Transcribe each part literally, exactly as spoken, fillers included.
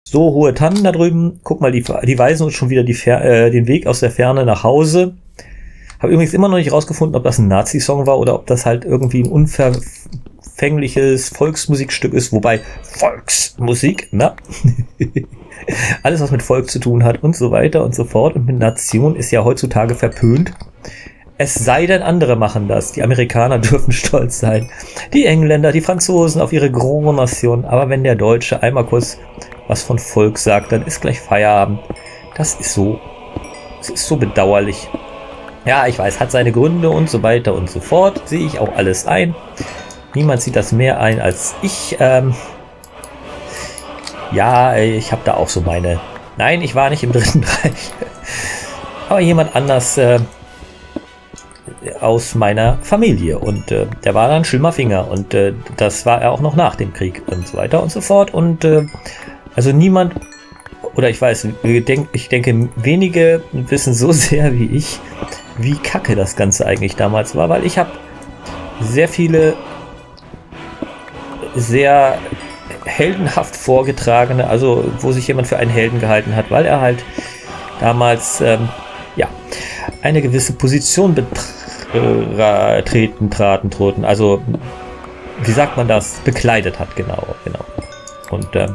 So, hohe Tannen da drüben. Guck mal, die, die weisen uns schon wieder die Fer äh, den Weg aus der Ferne nach Hause. Habe übrigens immer noch nicht rausgefunden, ob das ein Nazi-Song war oder ob das halt irgendwie ein unverfängliches Volksmusikstück ist. Wobei Volksmusik, na, alles was mit Volk zu tun hat und so weiter und so fort und mit Nation ist ja heutzutage verpönt. Es sei denn, andere machen das. Die Amerikaner dürfen stolz sein. Die Engländer, die Franzosen auf ihre Grand Nation. Aber wenn der Deutsche einmal kurz was von Volk sagt, dann ist gleich Feierabend. Das ist so, es ist so bedauerlich. Ja, ich weiß, hat seine Gründe und so weiter und so fort. Sehe ich auch alles ein. Niemand sieht das mehr ein als ich. Ähm ja, ich habe da auch so meine... Nein, ich war nicht im Dritten Reich. Aber jemand anders äh, aus meiner Familie. Und äh, der war dann Schlimmerfinger. Und äh, das war er auch noch nach dem Krieg und so weiter und so fort. Und äh, also niemand... Oder ich weiß, ich denke, wenige wissen so sehr wie ich, wie kacke das Ganze eigentlich damals war, weil ich habe sehr viele sehr heldenhaft vorgetragene, also wo sich jemand für einen Helden gehalten hat, weil er halt damals ähm, ja eine gewisse Position betreten, traten, troten, also wie sagt man das, bekleidet hat, genau, genau. Und ähm,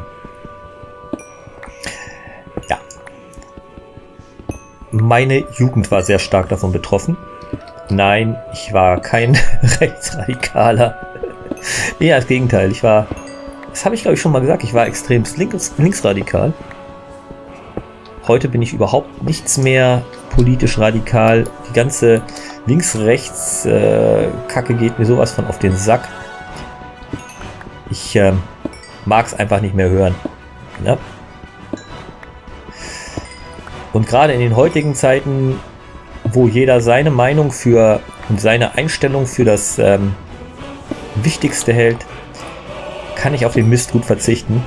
meine Jugend war sehr stark davon betroffen. Nein, ich war kein Rechtsradikaler. Eher das Gegenteil. Ich war, das habe ich glaube ich schon mal gesagt, ich war extrem links, linksradikal. Heute bin ich überhaupt nichts mehr politisch radikal. Die ganze Links-Rechts-Kacke geht mir sowas von auf den Sack. Ich äh, mag es einfach nicht mehr hören. Ja? Und gerade in den heutigen Zeiten, wo jeder seine Meinung für und seine Einstellung für das ähm, Wichtigste hält, kann ich auf den Mist gut verzichten.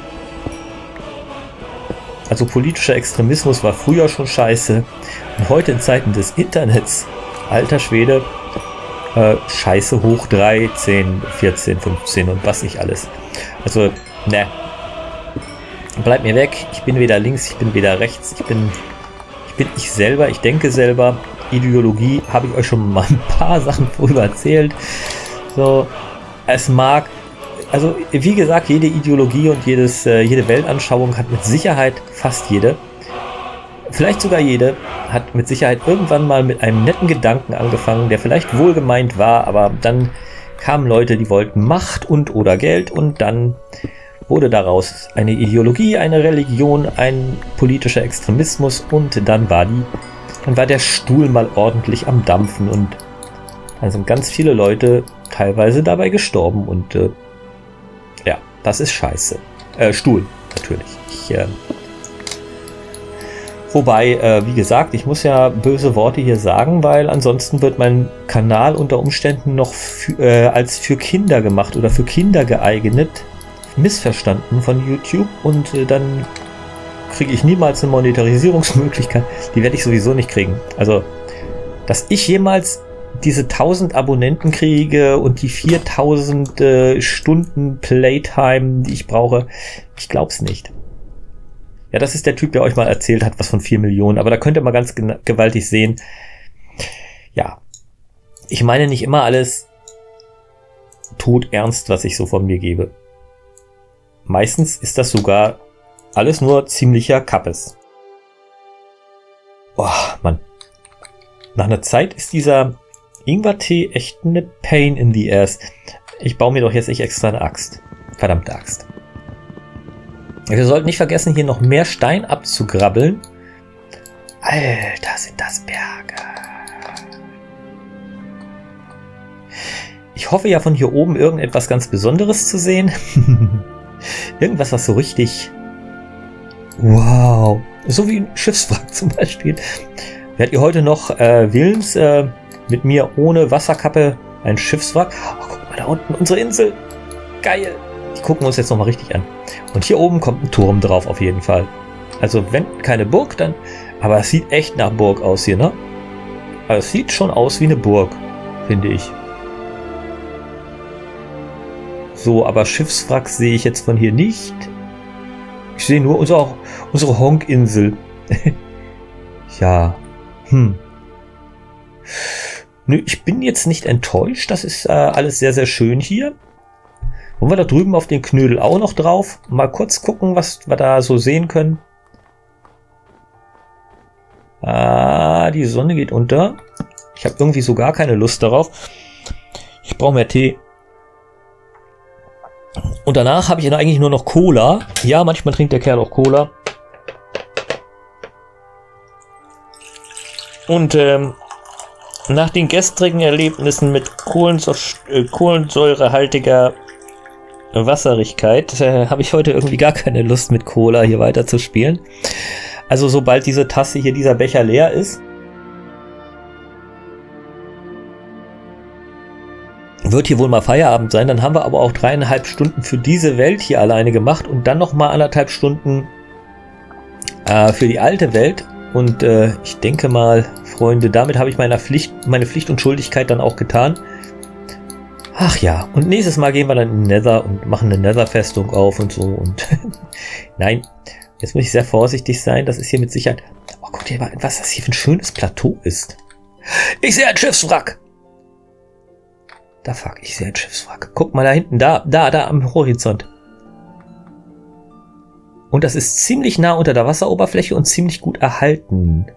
Also politischer Extremismus war früher schon scheiße. Und heute in Zeiten des Internets, alter Schwede, äh, scheiße hoch drei, zehn, vierzehn, fünfzehn und was nicht alles. Also, ne. Bleib mir weg. Ich bin weder links, ich bin weder rechts, ich bin... bin ich selber, ich denke selber. Ideologie habe ich euch schon mal ein paar Sachen vorüber erzählt. So, es mag, also wie gesagt, jede Ideologie und jedes, äh, jede Weltanschauung hat mit Sicherheit, fast jede, vielleicht sogar jede, hat mit Sicherheit irgendwann mal mit einem netten Gedanken angefangen, der vielleicht wohlgemeint war, aber dann kamen Leute, die wollten Macht und oder Geld und dann wurde daraus eine Ideologie, eine Religion, ein politischer Extremismus und dann war die, dann war der Stuhl mal ordentlich am Dampfen und dann sind ganz viele Leute teilweise dabei gestorben und äh, ja, das ist scheiße. Äh, Stuhl, natürlich. Ich, äh, wobei, äh, wie gesagt, ich muss ja böse Worte hier sagen, weil ansonsten wird mein Kanal unter Umständen noch für, äh, als für Kinder gemacht oder für Kinder geeignet, missverstanden von YouTube und äh, dann kriege ich niemals eine Monetarisierungsmöglichkeit. Die werde ich sowieso nicht kriegen. Also, dass ich jemals diese tausend Abonnenten kriege und die viertausend äh, Stunden Playtime, die ich brauche, ich glaube es nicht. Ja, das ist der Typ, der euch mal erzählt hat, was von vier Millionen. Aber da könnt ihr mal ganz gewaltig sehen. Ja, ich meine nicht immer alles todernst, was ich so von mir gebe. Meistens ist das sogar alles nur ziemlicher Kappes. Boah, Mann. Nach einer Zeit ist dieser Ingwertee echt eine Pain in the ass. Ich baue mir doch jetzt nicht extra eine Axt. Verdammte Axt. Wir sollten nicht vergessen, hier noch mehr Stein abzugrabbeln. Alter, sind das Berge. Ich hoffe ja von hier oben irgendetwas ganz Besonderes zu sehen. Irgendwas, was so richtig... Wow. So wie ein Schiffswrack zum Beispiel. Werdet ihr heute noch äh, willens äh, mit mir ohne Wasserkappe ein Schiffswrack? Oh, guck mal da unten, unsere Insel. Geil. Die gucken wir uns jetzt nochmal richtig an. Und hier oben kommt ein Turm drauf auf jeden Fall. Also wenn keine Burg, dann... Aber es sieht echt nach Burg aus hier, ne? Also es sieht schon aus wie eine Burg, finde ich. So, aber Schiffswrack sehe ich jetzt von hier nicht. Ich sehe nur unser, unsere Honk-Insel. Ja. Hm. Nö, ich bin jetzt nicht enttäuscht. Das ist äh, alles sehr, sehr schön hier. Wollen wir da drüben auf den Knödel auch noch drauf? Mal kurz gucken, was wir da so sehen können. Ah, die Sonne geht unter. Ich habe irgendwie so gar keine Lust darauf. Ich brauche mehr Tee. Und danach habe ich eigentlich nur noch Cola. Ja, manchmal trinkt der Kerl auch Cola. Und ähm, nach den gestrigen Erlebnissen mit Kohlensäure, äh, kohlensäurehaltiger Wasserigkeit äh, habe ich heute irgendwie gar keine Lust mit Cola hier weiter zu spielen. Also sobald diese Tasse hier, dieser Becher leer ist, wird hier wohl mal Feierabend sein. Dann haben wir aber auch dreieinhalb Stunden für diese Welt hier alleine gemacht und dann noch mal anderthalb Stunden äh, für die alte Welt. Und äh, ich denke mal, Freunde, damit habe ich meiner Pflicht, meine Pflicht und Schuldigkeit dann auch getan. Ach ja, und nächstes Mal gehen wir dann in Nether und machen eine Nether-Festung auf und so. Und nein, jetzt muss ich sehr vorsichtig sein. Das ist hier mit Sicherheit... Oh, guck dir mal, was das hier für ein schönes Plateau ist. Ich sehe ein Schiffswrack. Da fuck, ich sehe ein Schiffswrack. Guck mal da hinten, da, da, da am Horizont. Und das ist ziemlich nah unter der Wasseroberfläche und ziemlich gut erhalten.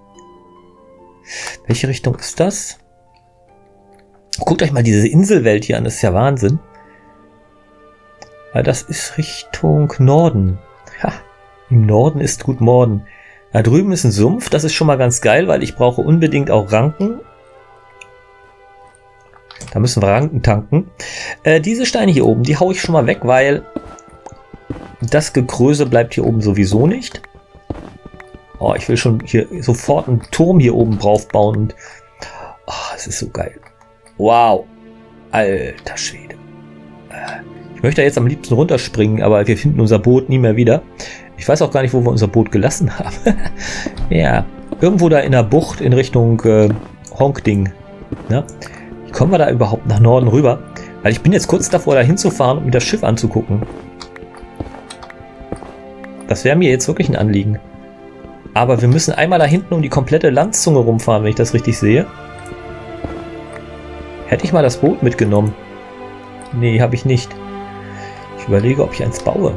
Welche Richtung ist das? Guckt euch mal diese Inselwelt hier an, das ist ja Wahnsinn. Das ist Richtung Norden. Ja, im Norden ist gut Morden. Da drüben ist ein Sumpf, das ist schon mal ganz geil, weil ich brauche unbedingt auch Ranken. Da müssen wir Ranken tanken. Äh, diese Steine hier oben, die haue ich schon mal weg, weil das Gekröse bleibt hier oben sowieso nicht. Oh, ich will schon hier sofort einen Turm hier oben drauf bauen. Und oh, es ist so geil. Wow. Alter Schwede. Ich möchte jetzt am liebsten runterspringen, aber wir finden unser Boot nie mehr wieder. Ich weiß auch gar nicht, wo wir unser Boot gelassen haben. Ja, irgendwo da in der Bucht in Richtung äh, Honkding. Ja? Wie kommen wir da überhaupt nach Norden rüber? Weil ich bin jetzt kurz davor, da hinzufahren, um mir das Schiff anzugucken. Das wäre mir jetzt wirklich ein Anliegen. Aber wir müssen einmal da hinten um die komplette Landzunge rumfahren, wenn ich das richtig sehe. Hätte ich mal das Boot mitgenommen? Nee, habe ich nicht. Ich überlege, ob ich eins baue.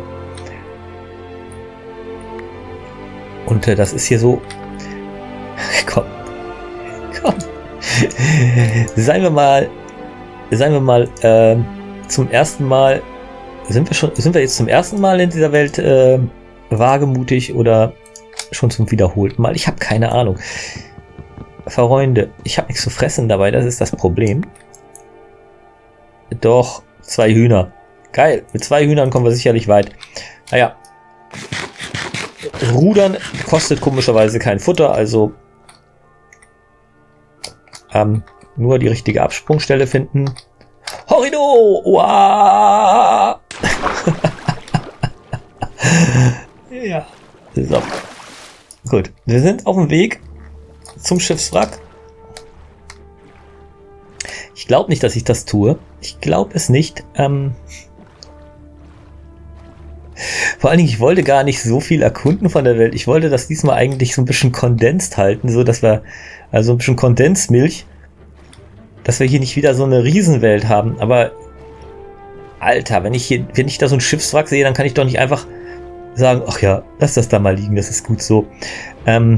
Und äh, das ist hier so... Komm. Komm. Seien wir mal... Seien wir mal äh, zum ersten Mal... Sind wir schon... Sind wir jetzt zum ersten Mal in dieser Welt äh, wagemutig oder schon zum wiederholten Mal? Ich habe keine Ahnung. Freunde, ich habe nichts zu fressen dabei, das ist das Problem. Doch, zwei Hühner. Geil, mit zwei Hühnern kommen wir sicherlich weit. Naja. Rudern kostet komischerweise kein Futter, also ähm, nur die richtige Absprungstelle finden. Horrido! Uah! Ja, so. Gut, wir sind auf dem Weg zum Schiffswrack. Ich glaube nicht, dass ich das tue. Ich glaube es nicht. Ähm Vor allen Dingen, ich wollte gar nicht so viel erkunden von der Welt. Ich wollte das diesmal eigentlich so ein bisschen kondensiert halten, so dass wir, also ein bisschen Kondensmilch, dass wir hier nicht wieder so eine Riesenwelt haben. Aber Alter, wenn ich hier, wenn ich da so ein Schiffswrack sehe, dann kann ich doch nicht einfach sagen, ach ja, lass das da mal liegen, das ist gut so. Ähm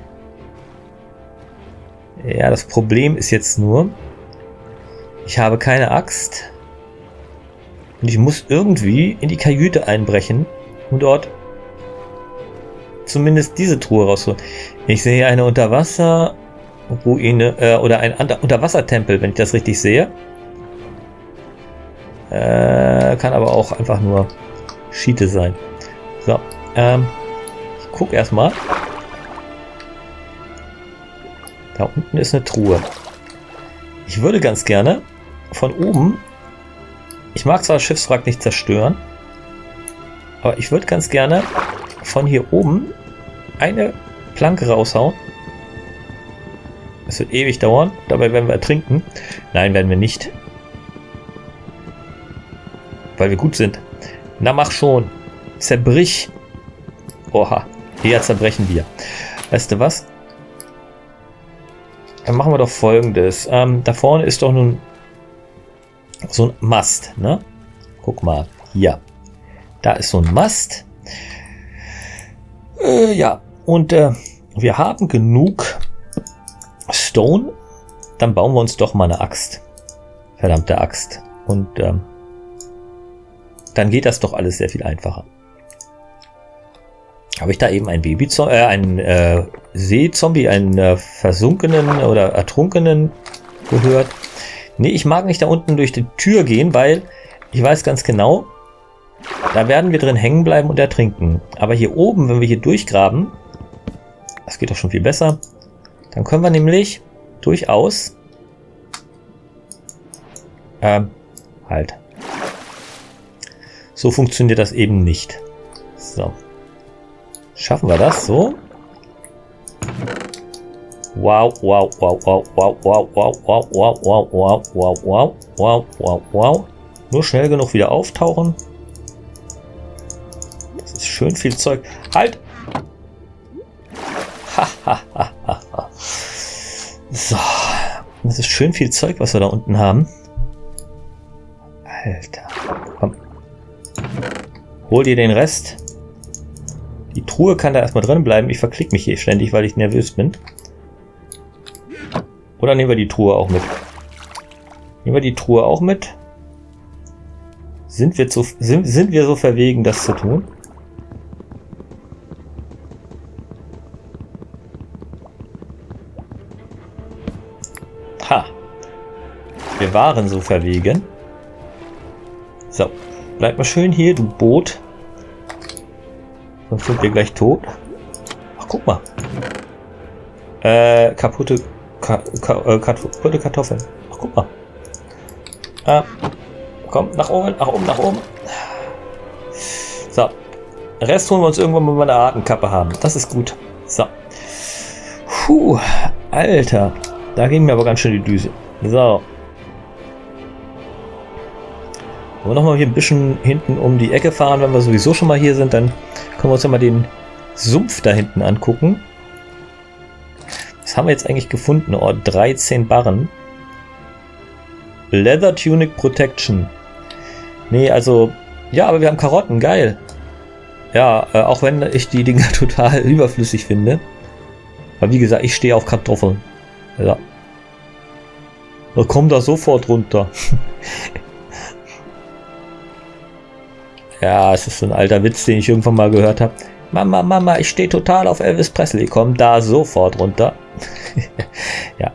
ja, das Problem ist jetzt nur, ich habe keine Axt und ich muss irgendwie in die Kajüte einbrechen und dort zumindest diese Truhe rausholen. Ich sehe eine Unterwasser-Ruine äh, oder ein Unterwassertempel, wenn ich das richtig sehe. Äh, kann aber auch einfach nur Schiete sein. So, ähm, ich gucke erstmal. Da unten ist eine Truhe. Ich würde ganz gerne von oben, ich mag zwar das Schiffswrack nicht zerstören, aber ich würde ganz gerne von hier oben eine Planke raushauen. Das wird ewig dauern, dabei werden wir ertrinken. Nein, werden wir nicht. Weil wir gut sind. Na mach schon. Zerbrich. Oha. Eher zerbrechen wir. Weißt du was? Dann machen wir doch Folgendes. Ähm, da vorne ist doch nun so ein Mast, ne? Guck mal, hier. Da ist so ein Mast. Äh, ja, und äh, wir haben genug Stone. Dann bauen wir uns doch mal eine Axt. Verdammte Axt. Und ähm, dann geht das doch alles sehr viel einfacher. Habe ich da eben ein Baby, äh, einen äh, Seezombie, einen äh, versunkenen oder ertrunkenen gehört? Nee, ich mag nicht da unten durch die Tür gehen, weil ich weiß ganz genau, da werden wir drin hängen bleiben und ertrinken. Aber hier oben, wenn wir hier durchgraben, das geht doch schon viel besser, dann können wir nämlich durchaus ähm, halt. So funktioniert das eben nicht. So. Schaffen wir das so? Wow, wow, wow, wow, wow, wow, wow, wow, wow, wow, wow, wow, wow, wow, wow, wow. Nur schnell genug wieder auftauchen. Das ist schön viel Zeug. Halt! Ha, ha, ha, ha, ha. So. Das ist schön viel Zeug, was wir da unten haben. Alter. Komm. Hol dir den Rest. Die Truhe kann da erstmal drin bleiben. Ich verklick mich hier ständig, weil ich nervös bin. Oder nehmen wir die Truhe auch mit? Nehmen wir die Truhe auch mit? Sind wir, zu, sind, sind wir so verwegen, das zu tun? Ha! Wir waren so verwegen. So, bleib mal schön hier, du Boot. Sonst sind wir gleich tot. Ach, guck mal. Äh, kaputte, ka, ka, äh, kaputte Kartoffeln. Ach, guck mal. Ah, komm, nach oben, nach oben, nach oben. So. Rest holen wir uns irgendwann, wenn wir eine Atemkappe haben. Das ist gut. So. Puh, Alter. Da ging mir aber ganz schön die Düse. So. Wollen wir nochmal hier ein bisschen hinten um die Ecke fahren, wenn wir sowieso schon mal hier sind, dann können wir uns ja mal den Sumpf da hinten angucken. Was haben wir jetzt eigentlich gefunden? Oh, dreizehn Barren. Leather Tunic Protection. Nee, also, ja, aber wir haben Karotten, geil. Ja, äh, auch wenn ich die Dinger total überflüssig finde. Aber wie gesagt, ich stehe auf Kartoffeln. Ja. Da kommt da sofort runter. Ja, es ist so ein alter Witz, den ich irgendwann mal gehört habe. Mama, Mama, ich stehe total auf Elvis Presley. Komm da sofort runter. Ja.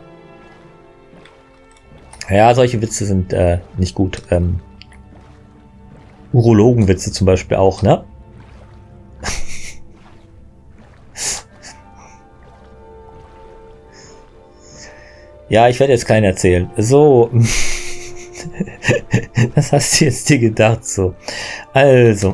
Ja, solche Witze sind äh, nicht gut. Ähm, Urologenwitze zum Beispiel auch, ne? Ja, ich werde jetzt keinen erzählen. So. Was hast du jetzt dir gedacht so? Also.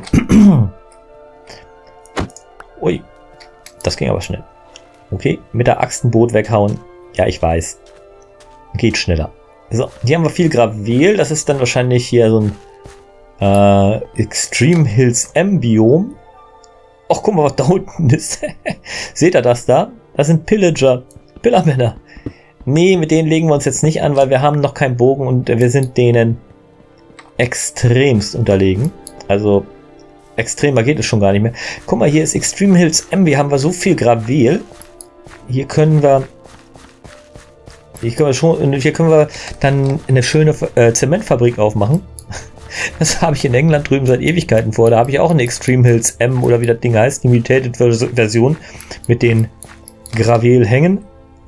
Ui. Das ging aber schnell. Okay, mit der Axt ein Boot weghauen. Ja, ich weiß. Geht schneller. So, hier haben wir viel Gravel. Das ist dann wahrscheinlich hier so ein äh, Extreme Hills M-Biom. Ach, guck mal, was da unten ist. Seht ihr das da? Das sind Pillager. Pillermänner. Nee, mit denen legen wir uns jetzt nicht an, weil wir haben noch keinen Bogen und wir sind denen extremst unterlegen. Also, extremer geht es schon gar nicht mehr. Guck mal, hier ist Extreme Hills M. Hier haben wir so viel Gravel. Hier können wir... Hier können wir, schon, hier können wir dann eine schöne äh, Zementfabrik aufmachen. Das habe ich in England drüben seit Ewigkeiten vor. Da habe ich auch eine Extreme Hills M oder wie das Ding heißt, die Mutated Version mit den Gravel-Hängen.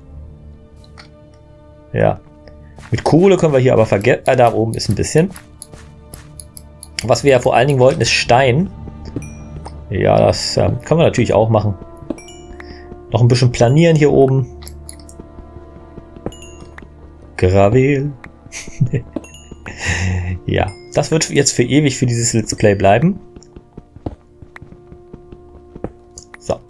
Ja. Mit Kohle können wir hier aber vergessen. Äh, da oben ist ein bisschen. Was wir ja vor allen Dingen wollten, ist Stein. Ja, das äh, können wir natürlich auch machen. Noch ein bisschen planieren hier oben. Gravel. Ja, das wird jetzt für ewig für dieses Let's Play bleiben. So.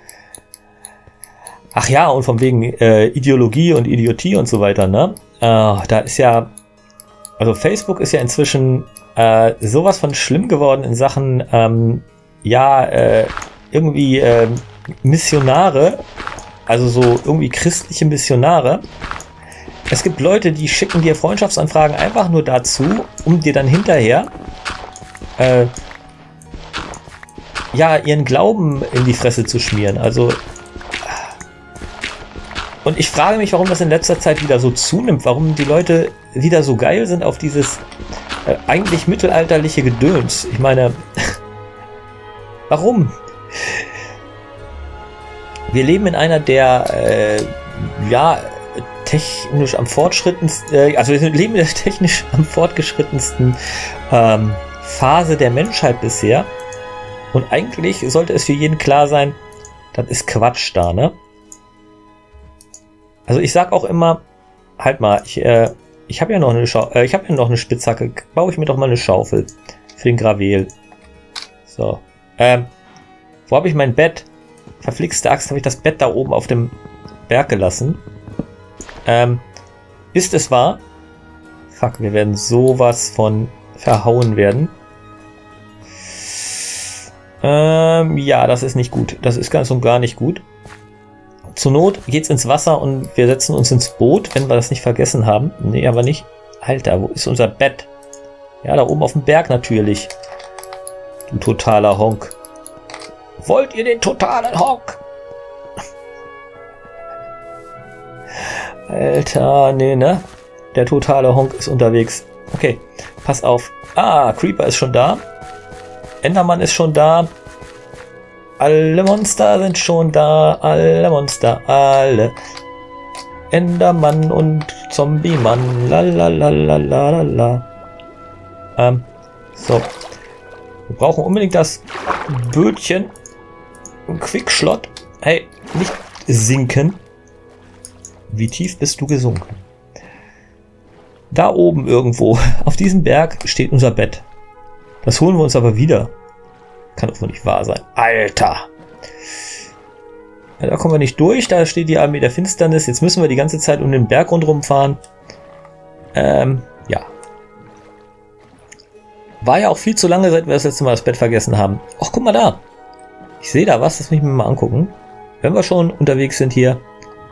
Ach ja, und von wegen äh, Ideologie und Idiotie und so weiter, ne? Äh, da ist ja, also Facebook ist ja inzwischen äh, sowas von schlimm geworden in Sachen, ähm, ja, äh, irgendwie äh, Missionare, also so irgendwie christliche Missionare. Es gibt Leute, die schicken dir Freundschaftsanfragen einfach nur dazu, um dir dann hinterher äh, ja, ihren Glauben in die Fresse zu schmieren. Also und ich frage mich, warum das in letzter Zeit wieder so zunimmt, warum die Leute wieder so geil sind auf dieses äh, eigentlich mittelalterliche Gedöns. Ich meine, warum? Wir leben in einer der äh, ja technisch am fortschrittensten, äh, also wir leben in der technisch am fortgeschrittensten ähm, Phase der Menschheit bisher. Und eigentlich sollte es für jeden klar sein, das ist Quatsch da, ne? Also ich sag auch immer, halt mal, ich, äh, ich habe ja noch eine Schau äh, ich habe ja noch eine Spitzhacke, baue ich mir doch mal eine Schaufel für den Gravel. So. Ähm, wo habe ich mein Bett? Verflixte Axt, habe ich das Bett da oben auf dem Berg gelassen. Ähm, ist es wahr? Fuck, wir werden sowas von verhauen werden. Ähm, ja, das ist nicht gut. Das ist ganz und gar nicht gut. Zur Not geht's ins Wasser und wir setzen uns ins Boot, wenn wir das nicht vergessen haben. Nee, aber nicht. Alter, wo ist unser Bett? Ja, da oben auf dem Berg natürlich. Du totaler Honk. Wollt ihr den totalen Honk? Alter, nee, ne? Der totale Honk ist unterwegs. Okay, pass auf. Ah, Creeper ist schon da. Endermann ist schon da. Alle Monster sind schon da. Alle Monster, alle. Endermann und Zombie-Mann. Lalalala. Ähm, so. Wir brauchen unbedingt das Bötchen. Ein Quickschlot. Hey, nicht sinken. Wie tief bist du gesunken? Da oben irgendwo, auf diesem Berg, steht unser Bett. Das holen wir uns aber wieder. Kann doch wohl nicht wahr sein. Alter! Ja, da kommen wir nicht durch. Da steht die Armee der Finsternis. Jetzt müssen wir die ganze Zeit um den Berg rundherum fahren. Ähm, ja. War ja auch viel zu lange, seit wir das letzte Mal das Bett vergessen haben. Ach, guck mal da. Ich sehe da was. Das muss ich mir mal angucken. Wenn wir schon unterwegs sind hier.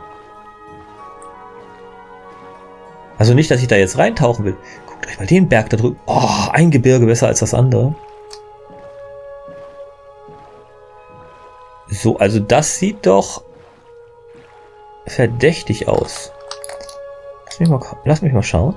Also nicht, dass ich da jetzt reintauchen will. Guckt euch mal den Berg da drüben. Oh, ein Gebirge besser als das andere. So, also das sieht doch verdächtig aus. Lass mich mal, lass mich mal schauen.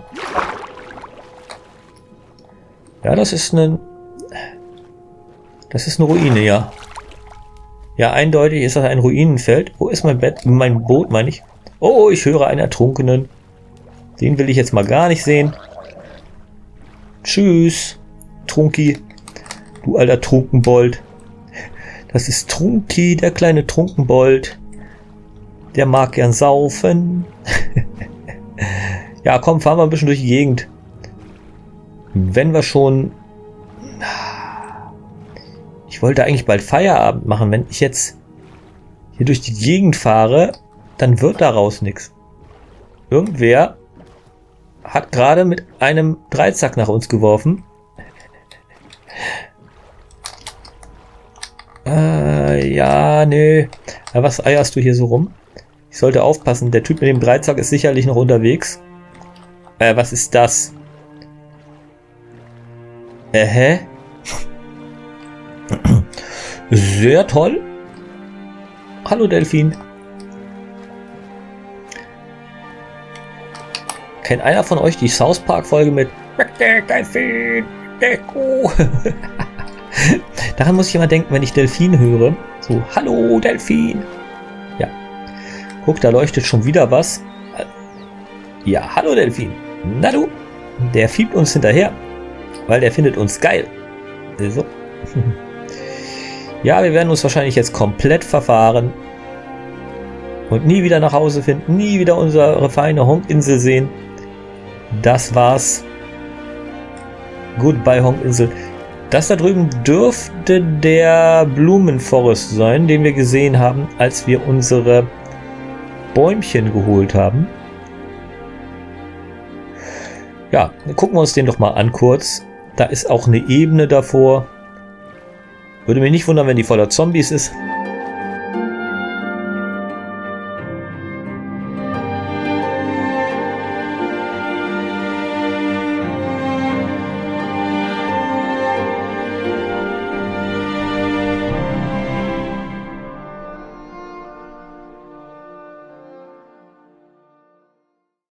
Ja, das ist eine... Das ist eine Ruine, ja. Ja, eindeutig ist das ein Ruinenfeld. Wo ist mein Bett? Mein Boot, meine ich. Oh, ich höre einen Ertrunkenen. Den will ich jetzt mal gar nicht sehen. Tschüss, Trunki. Du alter Trunkenbold. Das ist Trunki, der kleine Trunkenbold. Der mag gern saufen. Ja, komm, fahren wir ein bisschen durch die Gegend. Wenn wir schon... Ich wollte eigentlich bald Feierabend machen. Wenn ich jetzt hier durch die Gegend fahre, dann wird daraus nichts. Irgendwer hat gerade mit einem Dreizack nach uns geworfen. Äh, ja, nö. Ja, was eierst du hier so rum? Ich sollte aufpassen. Der Typ mit dem Dreizack ist sicherlich noch unterwegs. Äh, was ist das? Äh, hä? Sehr toll. Hallo, Delfin. Kennt einer von euch die South Park Folge mit Delfin, Deko? Daran muss ich immer denken, wenn ich Delfin höre. So, hallo Delfin. Ja. Guck, da leuchtet schon wieder was. Ja, hallo Delfin. Na du? Der fiebt uns hinterher, weil der findet uns geil. So. Ja, wir werden uns wahrscheinlich jetzt komplett verfahren und nie wieder nach Hause finden, nie wieder unsere feine Honkinsel sehen. Das war's. Goodbye, Honkinsel. Das da drüben dürfte der Blumenforest sein, den wir gesehen haben, als wir unsere Bäumchen geholt haben. Ja, gucken wir uns den doch mal an kurz. Da ist auch eine Ebene davor. Würde mich nicht wundern, wenn die voller Zombies ist.